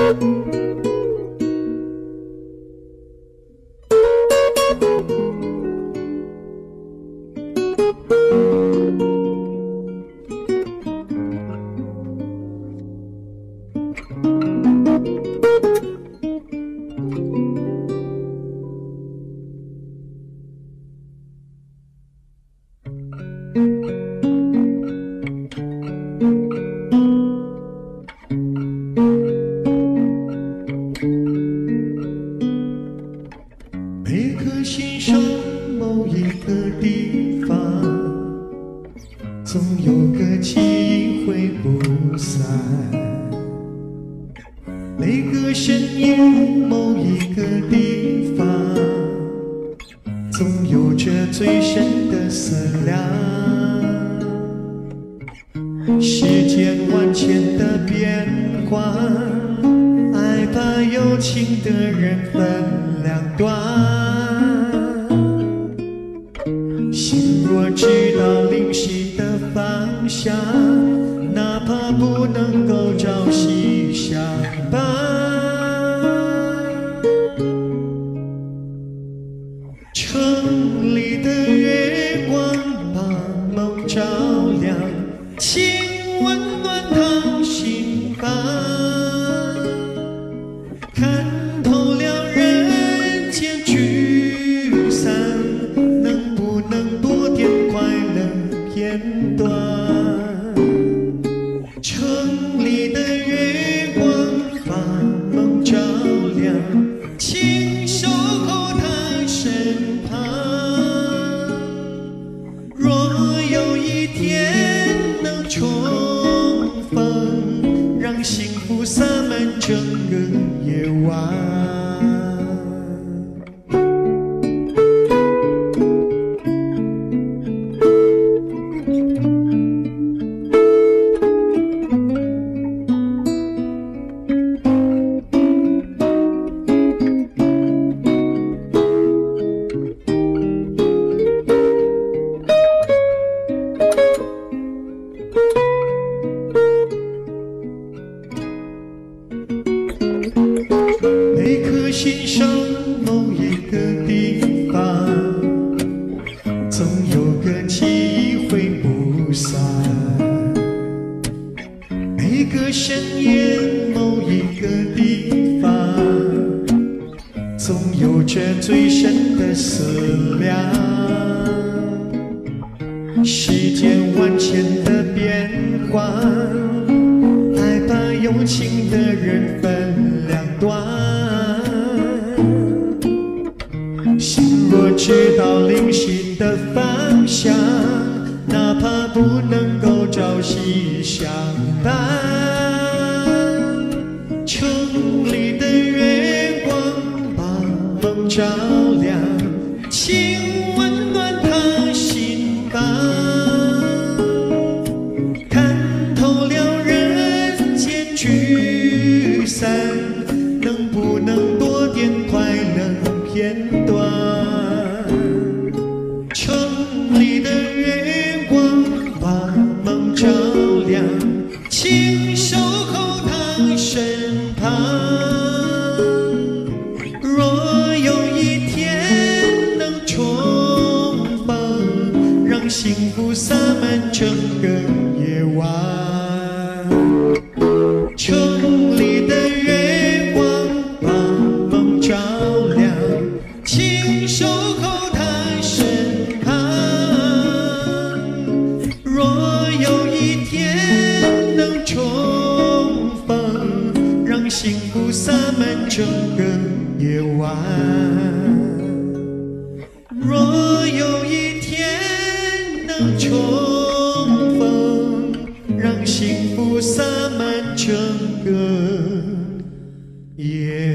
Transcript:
每颗心上某一个地方，总有个记忆挥不散。每个深夜某一个地方，总有着最深的思量。世间万千的变幻，爱把有情的人分两端。心若知道灵犀的方向，哪怕不能够朝夕相伴。城里的月光把梦照亮，情温暖他心房。看透了人间聚散，能不能多点快乐片段？城里的月光把梦照亮，请守候他身旁。若有一天能重逢，让幸福洒满整个夜晚。每颗心上某一个地方，总有个记忆挥不散。每个深夜某一个地方，总有着最深的思量。世间万千的变幻，爱把有情的人分两端。心若知道灵犀的方向，哪怕不能够朝夕相伴。城里的月光把梦照亮，情温暖他心房。看透了人间聚散，能不能多点快乐片段？城里的月光把梦照亮，请守候他身旁。若有一天能重逢，让幸福洒满整个夜晚。城里的月光把梦照亮，请守候他身旁。若有一天能重逢，让幸福洒满整个夜晚。若有一天能重逢，让幸福洒满整个夜